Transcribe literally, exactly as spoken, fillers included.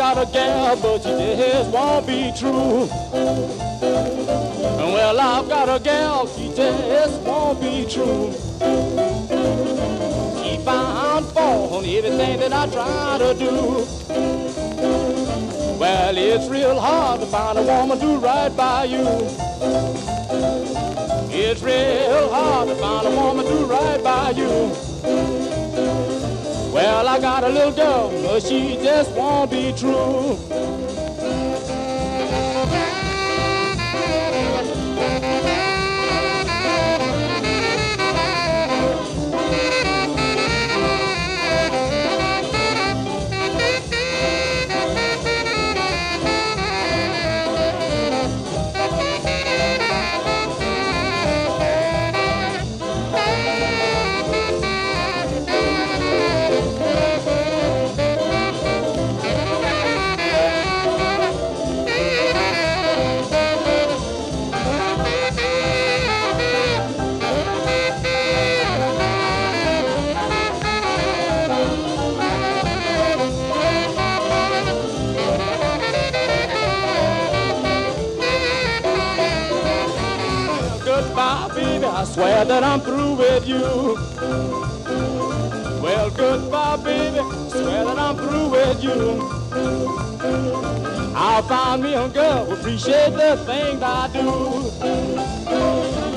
got a gal, but she just won't be true. Well, I've got a gal, she just won't be true. She found fault on everything that I try to do. Well, it's real hard to find a woman do right by you. It's real hard to find a woman do right by you. Well, I got a little girl, but she just won't be true. Goodbye, baby, I swear that I'm through with you. Well, goodbye, baby, I swear that I'm through with you. I'll find me a girl who appreciate the things I do.